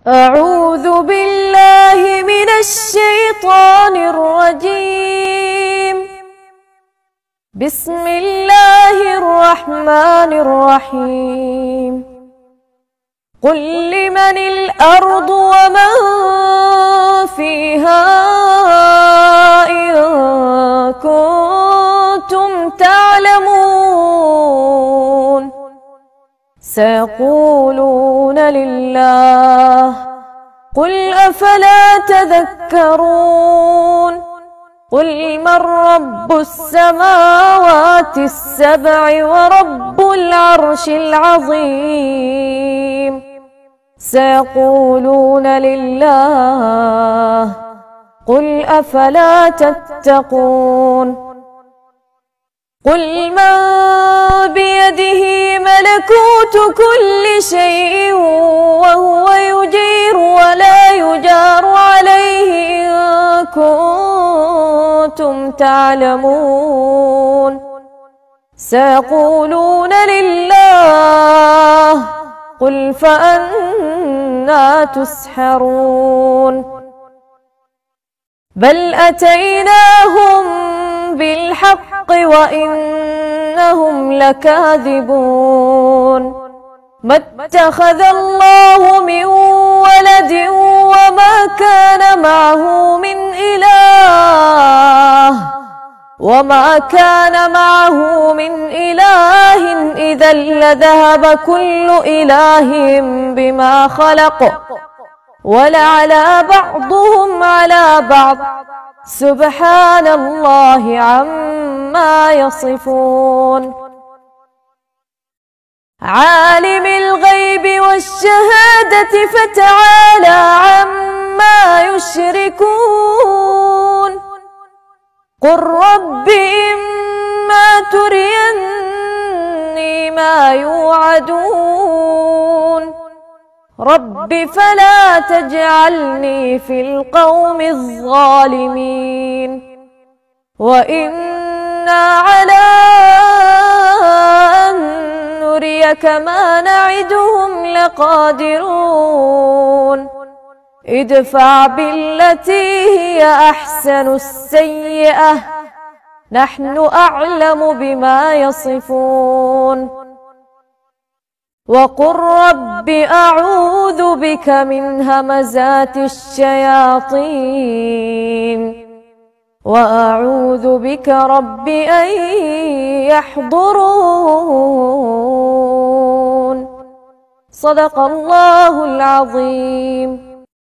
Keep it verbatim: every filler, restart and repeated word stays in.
أعوذ بالله من الشيطان الرجيم. بسم الله الرحمن الرحيم. قل لمن الأرض ومن فيها إن كنتم تعلمون. سيقولون لله. قل أفلا تذكرون. قل من رب السماوات السبع ورب العرش العظيم. سيقولون لله. قل أفلا تتقون. قل من بيده ملكوت كل شيء وهو يجير ولا يجار عليه إن كنتم تعلمون. سيقولون لله. قل فأنى تسحرون. بل أتيناهم بالحق وإنهم لكاذبون. ما اتخذ الله من ولد وما كان معه من إله وما كان معه من إله إذا لذهب كل إله بما خلق ولعلى بعضهم على بعض سبحان الله عما يصفون. عالم الغيب والشهادة فتعالى عما يشركون. قل رب إما تريني ما يوعدون. رب فلا تجعلني في القوم الظالمين. وإنا على أن نريك ما نعدهم لقادرون. ادفع بالتي هي أحسن السيئة نحن أعلم بما يصفون. وقل رب أعوذ بك من همزات الشياطين وأعوذ بك رب أن يحضرون. صدق الله العظيم.